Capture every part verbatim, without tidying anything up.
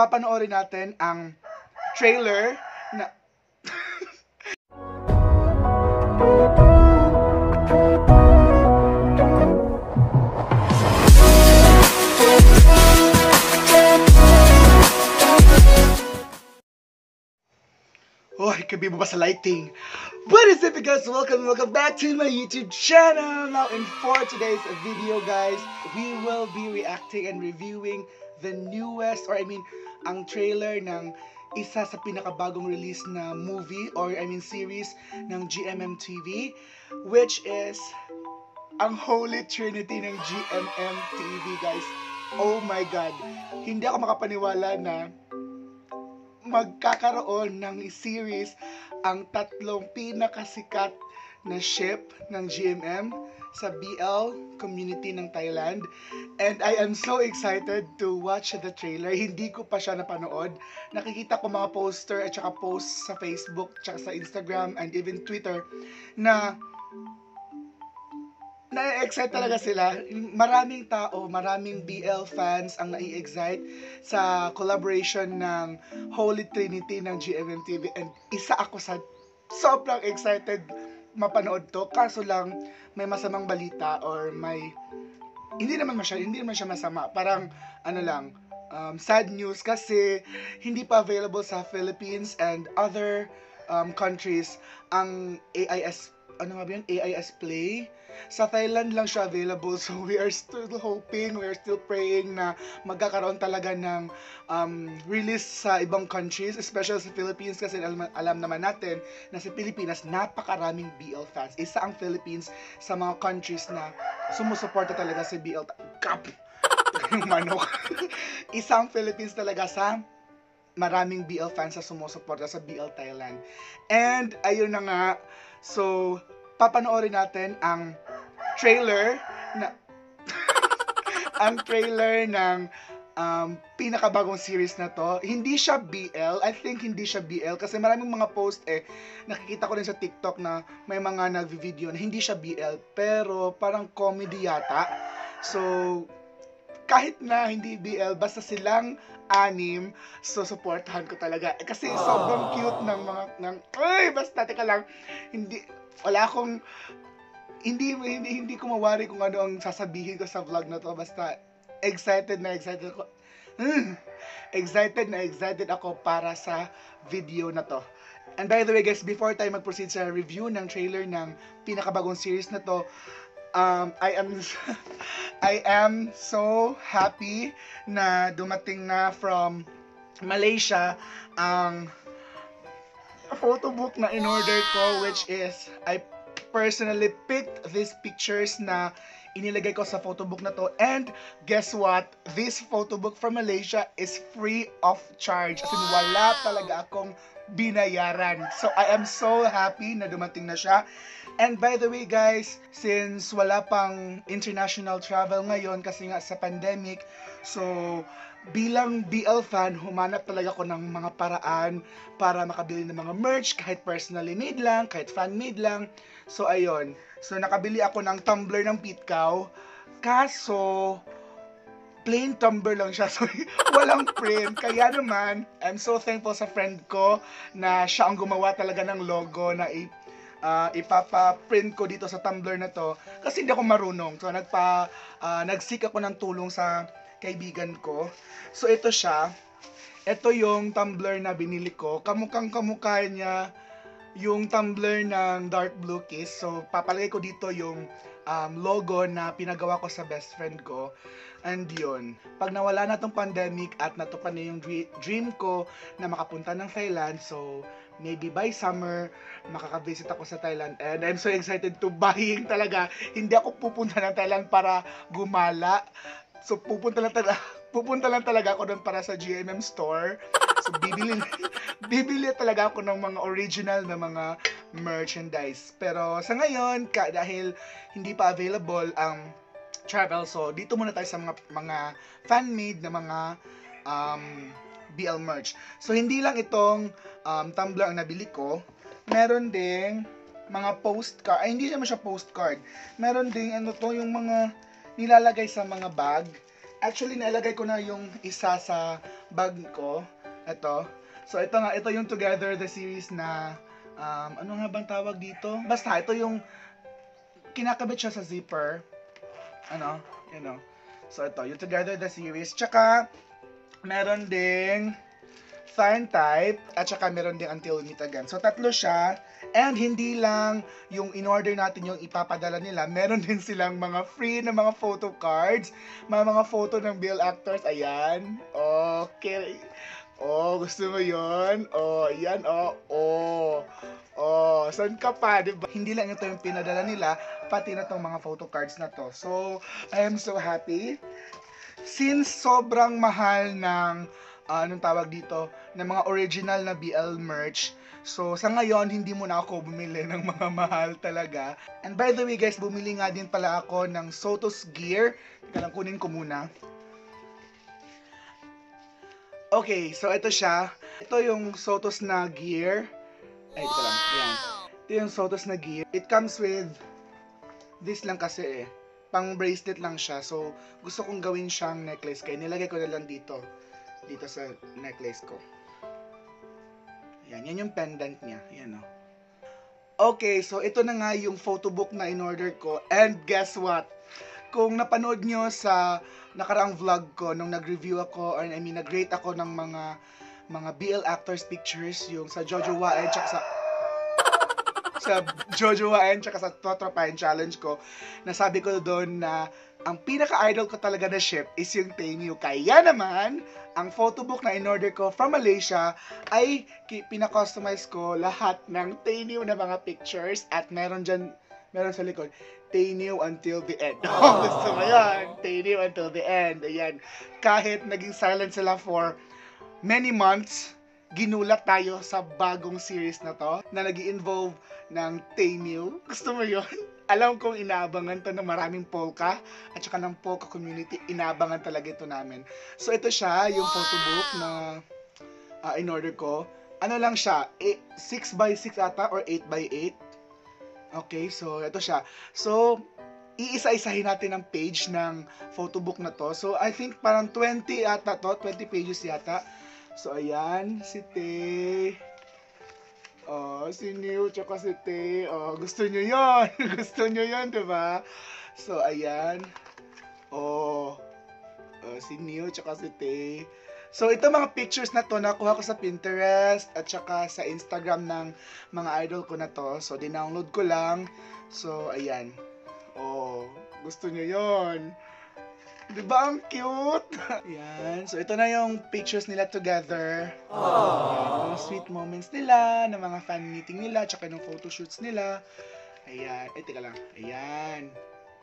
papanoorin natin ang trailer na Oh, kabibo ba sa lighting? What is it, guys? Welcome, welcome back to my YouTube channel. Now, in for today's video, guys, we will be reacting and reviewing the newest, or I mean, ang trailer ng isa sa pinakabagong release na movie, or I mean series ng G M M T V, which is ang Holy Trinity ng G M M T V, guys. Oh my God! Hindi ako makapaniwala na magkakaroon ng series ang tatlong pinakasikat na ship ng G M M sa B L community ng Thailand. And I am so excited to watch the trailer. Hindi ko pa siya napanood. Nakikita ko mga poster at saka posts sa Facebook, at sa Instagram, and even Twitter na na-excite talaga sila. Maraming tao, maraming B L fans ang nai-excite sa collaboration ng Holy Trinity ng G M M T V, and isa ako sa sobrang excited mapanood to. Kaso lang may masamang balita, or may hindi naman masya, hindi naman siya masama. Parang ano lang, um, sad news kasi hindi pa available sa Philippines and other um, countries ang A I S, ano nga ba yun? A I S Play. Sa Thailand lang siya available, so we are still hoping, we are still praying na magkakaroon talaga ng um, release sa ibang countries, especially sa Philippines, kasi alam, alam naman natin na sa Pilipinas napakaraming B L fans. Isa ang Philippines sa mga countries na sumusuporta talaga sa B L. Kap! Yung manok. Isa ang Philippines talaga sa maraming B L fans na sumusuporta sa B L Thailand. And ayun na nga, so papanoorin natin ang trailer na ang trailer ng um, pinakabagong series na to. Hindi siya B L. I think hindi siya B L kasi maraming mga post eh, nakikita ko rin sa TikTok na may mga nag-video na hindi siya B L, pero parang comedy yata. So kahit na hindi B L, basta silang anim, so supportahan ko talaga. Eh, kasi sobrang cute ng mga, ng, ay, basta, teka lang, hindi, wala akong, hindi, hindi, hindi ko mawari kung ano ang sasabihin ko sa vlog na to. Basta, excited na excited ako. Mm, excited na excited ako para sa video na to. And by the way, guys, before tayo mag-proceed sa review ng trailer ng pinakabagong series na to, Um, I am I am so happy na dumating na from Malaysia ang photo book na in-order ko, which is I personally picked these pictures na inilagay ko sa photo book na to, and guess what? This photo book from Malaysia is free of charge. As in, wala talaga akong binayaran. So I am so happy na dumating na siya. And by the way, guys, since wala pang international travel ngayon kasi nga sa pandemic, so bilang B L fan, humanap talaga ako ng mga paraan para makabili ng mga merch, kahit personally made lang, kahit fan made lang. So ayun, so nakabili ako ng tumbler ng Pitcow, kaso plain tumbler lang siya, so walang print. Kaya naman, I'm so thankful sa friend ko na siya ang gumawa talaga ng logo na i Uh, ipapa-print ko dito sa tumbler na to kasi hindi ako marunong. So nagpa uh, nagsik ako ng tulong sa kaibigan ko. So ito siya. Ito yung tumbler na binili ko. Kamukhang kamukha niya yung tumbler ng Dark Blue Kiss. So papalagay ko dito yung um, logo na pinagawa ko sa best friend ko. And yun, pag nawala na tong pandemic at natupad na yung dream ko na makapunta ng Thailand, so maybe by summer, makaka-visit ako sa Thailand. And I'm so excited to buying talaga. Hindi ako pupunta ng Thailand para gumala. So pupunta lang talaga, pupunta lang talaga ako doon para sa G M M store. So bibili, bibili talaga ako ng mga original na mga merchandise. Pero sa ngayon, ka, dahil hindi pa available ang travel, so dito muna tayo sa mga, mga fan-made na mga um, B L merch. So hindi lang itong um, tumbler ang nabili ko, meron ding mga postcard, ay hindi naman siya postcard, meron ding ano to, yung mga nilalagay sa mga bag, Actually, nailagay ko na yung isa sa bag ko. Ito. So, ito nga, ito yung Together the series na, um, ano nga bang tawag dito? Basta, ito yung kinakabit siya sa zipper. Ano? You know. So, ito, yung Together the series. Tsaka, meron ding Tharn type, at saka meron ding Until We Meet Again. So, tatlo siya. And hindi lang yung in-order natin yung ipapadala nila, meron din silang mga free na mga photo cards, mga mga photo ng B L actors. Ayan. Okay. Oh, gusto mo yon? Oh, ayan. Oh, oh. Oh, saan ka pa, diba? Hindi lang ito yung pinadala nila, pati na tong mga photo cards na to. So, I am so happy. Since sobrang mahal ng uh, anong tawag dito, ng mga original na B L merch. So, sa ngayon, hindi muna ako bumili ng mga mahal talaga. And by the way guys, bumili nga din pala ako ng Sotos gear. Teka lang, kunin ko muna. Okay, so ito siya. Ito yung Sotos na gear. Ay, ito lang. Yan. Ito yung Sotos na gear. It comes with this lang kasi eh. Pang bracelet lang siya. So, gusto kong gawin siyang necklace. Kaya nilagay ko na lang dito. Dito sa necklace ko. Yan, yan yung pendant niya. Yan o. Okay, so ito na nga yung photo book na in-order ko. And guess what? Kung napanood nyo sa nakaraang vlog ko, nung nag-review ako, or I mean, nag-rate ako ng mga mga B L actors pictures, yung sa Jojo Waen, tsaka sa sa Jojo Waen, tsaka sa Totropayan Challenge ko, nasabi ko doon na ang pinaka-idol ko talaga na ship is yung Taenew. Kaya naman, ang photo book na in-order ko from Malaysia ay pina-customize ko lahat ng Taenew na mga pictures at meron dyan, meron sa likod, Taenew until the end. Oh, gusto mo yan? Taenew until the end. Ayan. Kahit naging silent sila for many months, ginulat tayo sa bagong series na to na nag-i-involve ng Taenew. Gusto mo yun? Alam kong inaabangan to ng maraming polka at saka ng polka community. Inaabangan talaga ito namin. So ito siya, yung photo book na uh, in-order ko. Ano lang siya, six by six ata or eight by eight. Okay, so ito siya. So, iisa-isahin natin ang page ng photo book na to. So, I think parang twenty ata to, twenty pages yata. So, ayan, si Tae. Oh, si New, tsaka si Tae. Oh, gusto nyo yun. Gusto nyo yun, diba? So, ayan. Oh, oh si New, tsaka si Tae. So, ito mga pictures na to, nakuha ko sa Pinterest at saka sa Instagram ng mga idol ko na to. So, dinownload ko lang. So, ayan. Oh, gusto nyo yun. Diba ang cute? Yan. So, ito na yung pictures nila together. Ayan, yung sweet moments nila, ng mga fan meeting nila, tsaka yung photoshoots nila. Ayan. Eh, teka lang. Ayan.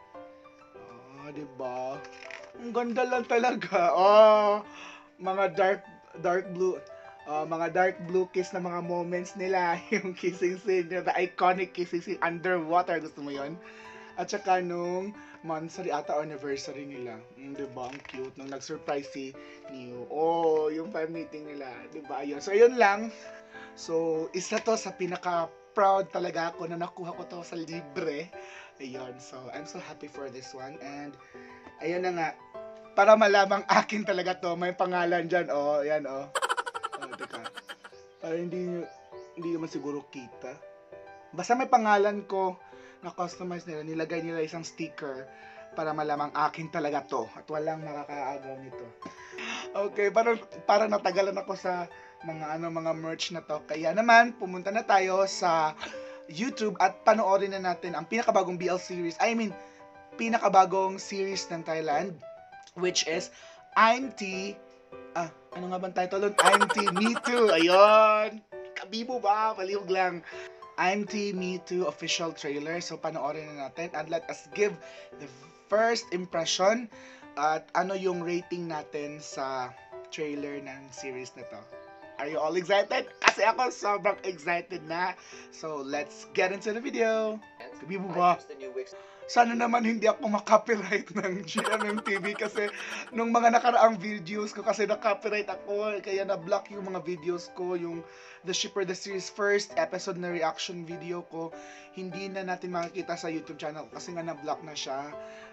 Oh, diba? Ang ganda lang talaga. Oh, mga dark, dark blue. Uh, mga dark blue kiss na mga moments nila. Yung kissing scene, the iconic kissing scene underwater. Gusto mo yon? At saka nung monthsary ata anniversary nila. Mm, diba? Ang cute. Nung nag-surprise si New. Oh, yung fan meeting nila. Diba? Ayun. So, ayun lang. So, isa to sa pinaka-proud talaga ako na nakuha ko to sa libre. Ayun. So, I'm so happy for this one. And, ayun na nga. Para malamang akin talaga to. May pangalan dyan. Oh, ayan oh. Oh, teka. Para hindi, hindi naman siguro kita. Basta may pangalan ko na customize nila, nilagay nila isang sticker para malamang akin talaga to at walang makakaagaw nito. Okay, parang para natagalan ako sa mga ano mga merch na to. Kaya naman pumunta na tayo sa YouTube at panoorin na natin ang pinakabagong B L series. I mean, pinakabagong series ng Thailand, which is I'm T ah, ano nga bang title nun? I'm T Me Too. Ayun. Kabibo ba? Palihog lang. I'm T Me Too official trailer. So, panoorin na natin and let us give the first impression at ano yung rating natin sa trailer ng series na to. Are you all excited? Kasi ako sobrang excited na. So, let's get into the video. Kabibo ba? Sana naman hindi ako makopyright ng G M M T V kasi nung mga nakaraang videos ko kasi na-copyright ako kaya na-block yung mga videos ko, yung The Shipper the Series first episode na reaction video ko, hindi na natin makikita sa YouTube channel kasi nga na-block na siya.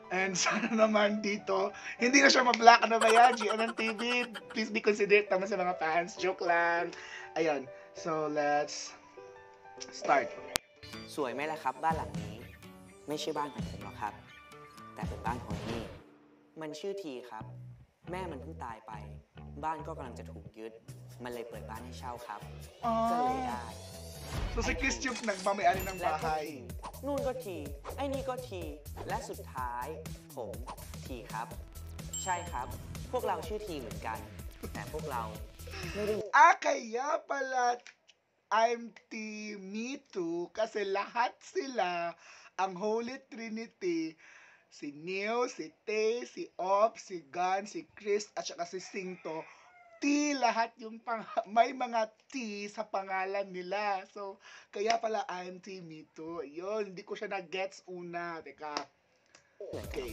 And sana naman dito, hindi na siya ma-black. Ano ba yan? G M M T V, please be considerate naman sa mga fans. Joke lang. Ayun. So, let's start. สวยไหมล่ะครับบ้านหลังนี้ ไม่ใช่บ้านของผมหรอกครับ แต่เป็นบ้านของนี่ มันชื่อทีครับ แม่มันเพิ่งตายไป บ้านก็กำลังจะถูกยึด มันเลยเปิดบ้านให้เช่าครับ ก็เลยได้ So, si Chris yung nagmamayari ng และก็ bahay. ทีนู่นก็ที ไอ้นี่ก็ที และสุดท้าย ผมทีครับ ใช่ครับ พวกเราชื่อทีเหมือนกัน แต่พวกเราไม่ได้ Ah, kaya pala I'm Team Me Too kasi lahat sila ang Holy Trinity. Si Neil, si Tay, si Op, si Gun, si Chris, at saka si Singto. T lahat yung pang may mga T sa pangalan nila. So, kaya pala I'm Team Me Too. Yun, hindi ko siya na-gets una. Teka. Okay.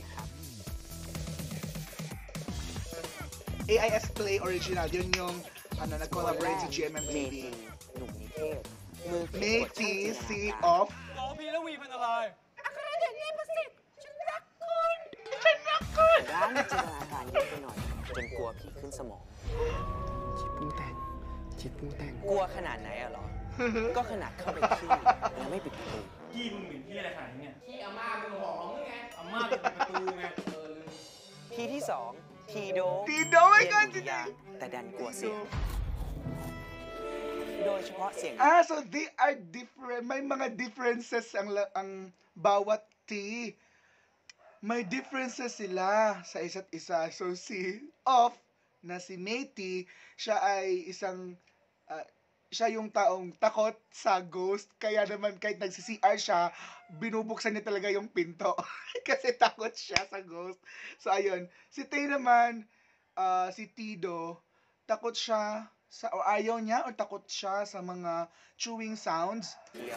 A I S Play Original. Yun yung ano, nag-collaborate sa G M M T V. หนุ่มนิเทศมือ May T, C, Off. ต่อพีแล้ววีเป็นอะไรร้านจินตนาการเยอะไปหน่อย จนกลัวผีขึ้นสมองชิดปรุงแต่งชิดปรุงแต่งกลัวขนาดไหนอะเหรอ ก็ขนาดเข้าไปขี้แล้วไม่ปิดประตูพี่มึงเหมือนพี่อะไรขนาดนี้เนี่ยพี่อาม่ามึงหอมมึงไงอาม่าปิดประตูไงเออทีที่สองทีโดทีโดไม่เรียนกันดุริยางค์แต่ดันกลัวเสียง โดยเฉพาะเสียง Ah, so they are different. May mga differences ang la- ang bawat T. May differences sila sa isa't isa. So si Off na si Matey, siya ay isang ah, siya yung taong takot sa ghost. Kaya naman kahit nagsi-C R siya, binubuksan niya talaga yung pinto. Kasi takot siya sa ghost. So ayun. Si Tay naman, ah, si Tido, takot siya sa o ayaw niya o takot siya sa mga chewing sounds. เขียว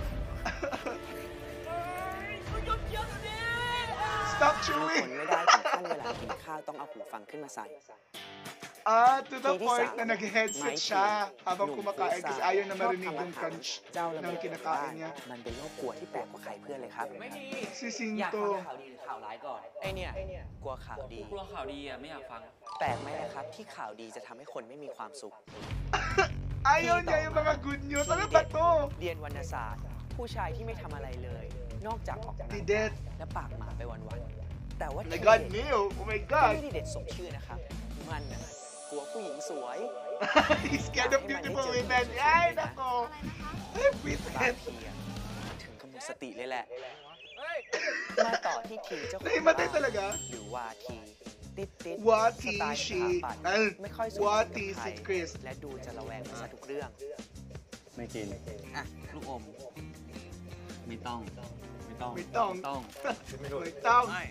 Stop ทน chewing! ไม่ได้ถึงขั้นเวลากินข้าวต้องเอาหูฟังขึ้นมาใส่ Ah, to the ทีที่ point สาม na nag-headset Mikey, siya habang หนุ่ม kumakain พูด kasi สาย ayaw na ชอบ marinig ทำอา yung หาร crunch เจ้าระ ng เบิดบ้าน kinakain niya. มันเป็นโรคกลัวที่แปลกกว่าใครเพื่อนเลยครับไม่ดี Si อยากฟัง Sinto. ข่าวดีหรือข่าวร้ายก่อนไอเนี่ยกลัวข่าวดีกลัวข่าวดีอ่ะไม่อยากฟังแปลกไหมนะครับที่ข่าวดีจะทำให้คนไม่มีความสุข Ayaw niya yung mga good news. Ano ba to? เรียนวรรณศาสตร์ ผู้ชายที่ไม่ทำอะไรเลย นอกจากออกกำลัง Ni กาย Det. และปากหมาไปวันๆแต่ว่า Oh my ที God, เด็ด Neil. Oh my ก็ God. ไม่ได้เด็ดสมชื่อนะครับ มันน่ะกลัวผู้หญิงสวย He's scared of beautiful women. Ay, nako. Ay, บาง bitin. ทีอะถึงกับหมดสติเลยแหละ มาต่อที่ทีเจ้าของ Naimatay บ้าน talaga? หรือว่าทีติดติด Wati สไตล์ si สถาปัตย์ Al ไม่ค่อยสูง Wati สิงกับใคร si Chris. และดูจะระแวงมาซะทุกเรื่องไม่กินอ่ะ ลูกอมไม่ต้อง ไม่ต้อง May tong. ต้อง May tong. ไม่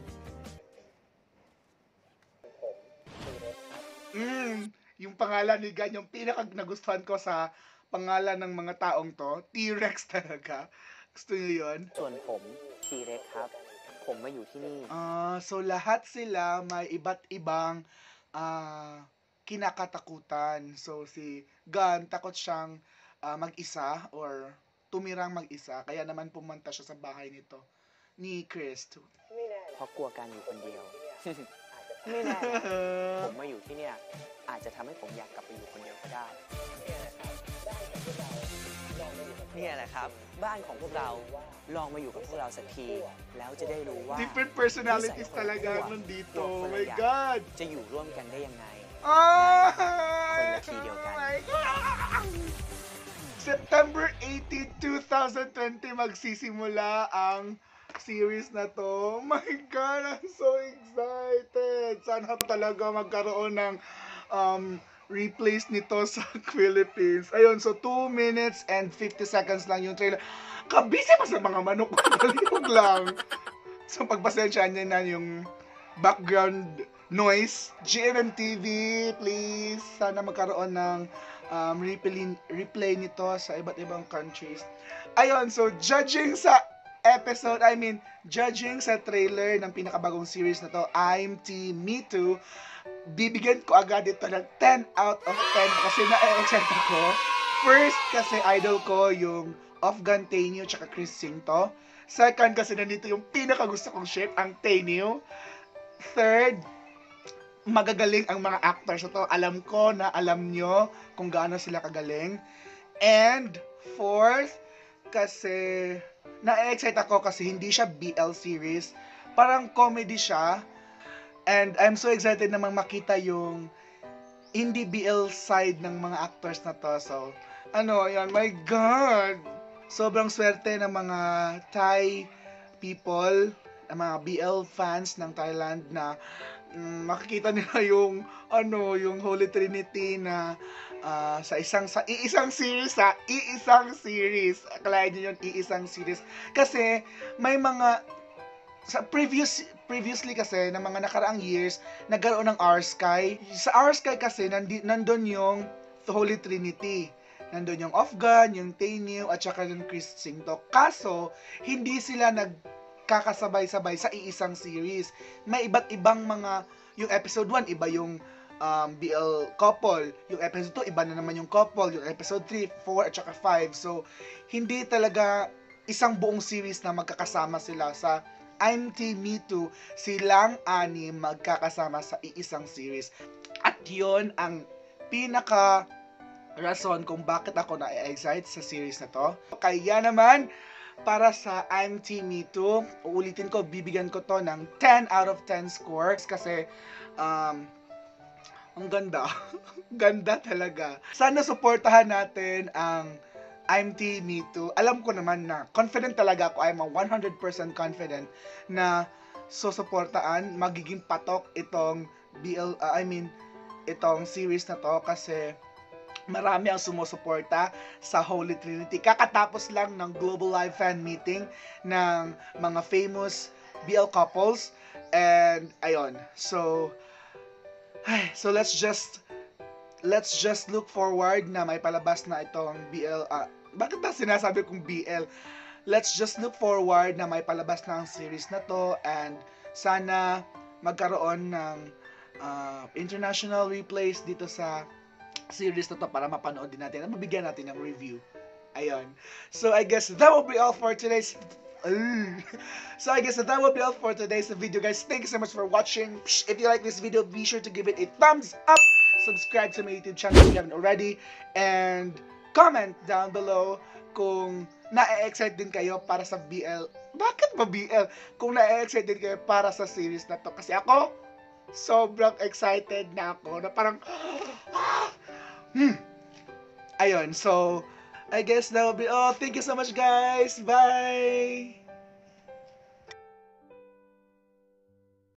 Mm, yung pangalan ni Gan, yung pinaka nagustuhan ko sa pangalan ng mga taong to, T-Rex talaga. Gusto niyo yun? ส่วนผมทีเร็กครับ ผมมาอยู่ที่นี่ Ah, so lahat sila may iba't ibang ah, kinakatakutan. So si Gan, takot siyang ah, mag-isa or tumirang mag-isa. Kaya naman pumunta siya sa bahay nito ni Chris. เพราะกลัวการอยู่คนเดียว ไม่แน่ผมมาอยู่ที่เนี่ย อาจจะทำให้ผมอยากกลับไปอยู่คนเดียวก็ได้ เนี่ยแหละครับ บ้านของพวกเรา ลองมาอยู่กับพวกเราสักที แล้วจะได้รู้ว่า Different personalities talaga nandito. Oh my God! จะอยู่ร่วมกันได้ยังไง Ah! Konlaki daw ka. Oh my God! September eighteenth, twenty twenty magsisimula ang series na to. Oh my God, I'm so excited. Sana talaga magkaroon ng um, replays nito sa Philippines. Ayun, so two minutes and fifty seconds lang yung trailer. Kabisi pa sa mga manok. Kalibog lang. So pagpasensyahan niya na yung background noise. G M M T V, please. Sana magkaroon ng um, replay, replay nito sa iba't ibang countries. Ayun, so judging sa episode, I mean, judging sa trailer ng pinakabagong series na to, I'm Team Me Too, bibigyan ko agad ito ng ten out of ten kasi na-excite ako. First, kasi idol ko yung Of Gantenio tsaka Chris Singto. Second, kasi nandito yung pinakagusto kong ship, ang Taenew. Third, magagaling ang mga actors na to. Alam ko na alam nyo kung gaano sila kagaling. And fourth, kasi na-excite ako kasi hindi siya B L series. Parang comedy siya. And I'm so excited namang makita yung hindi B L side ng mga actors na to. So, ano, yan, my God! Sobrang swerte ng mga Thai people, ng mga B L fans ng Thailand na mm, makikita nila yung, ano, yung Holy Trinity na uh, sa isang, sa iisang series, sa iisang series. Akalain nyo yun, iisang series. Kasi, may mga, sa previous previously kasi ng mga nakaraang years nagkaroon ng Our Sky. Sa Our Sky kasi nandi, nandun yung Holy Trinity. Nandun yung Afghan, yung Taenew at saka yung Chris Singto. Kaso hindi sila nagkakasabay-sabay sa iisang series. May iba't ibang mga yung episode one iba yung um, B L couple, yung episode two iba na naman yung couple, yung episode three, four at saka five. So hindi talaga isang buong series na magkakasama sila sa I'm Team Me Too, silang anim magkakasama sa iisang series. At yon ang pinaka rason kung bakit ako na-excite sa series na to. Kaya naman, para sa I'm Team Me Too, uulitin ko, bibigyan ko to ng ten out of ten scores kasi um, ang ganda. Ganda talaga. Sana suportahan natin ang I'm Team Me Too. Alam ko naman na confident talaga ako. I'm a one hundred percent confident na susuportaan, magiging patok itong B L, uh, I mean, itong series na to kasi marami ang sumusuporta sa Holy Trinity. Kakatapos lang ng Global Live Fan Meeting ng mga famous B L couples. And, ayun. So, ay, so let's just let's just look forward na may palabas na itong B L, uh, bakit ba sinasabi kong B L? Let's just look forward na may palabas na ang series na to and sana magkaroon ng uh, international replays dito sa series na to para mapanood din natin at mabigyan natin ng review. Ayun. So I guess that will be all for today's So I guess that will be all for today's video, guys. Thank you so much for watching. If you like this video, be sure to give it a thumbs up. Subscribe to my YouTube channel if you haven't already. And comment down below kung na-excite din kayo para sa B L. Bakit ba B L? Kung na-excite din kayo para sa series na to. Kasi ako, sobrang excited na ako. Na parang, hmm. Ayun, so, I guess that will be all. Thank you so much, guys. Bye!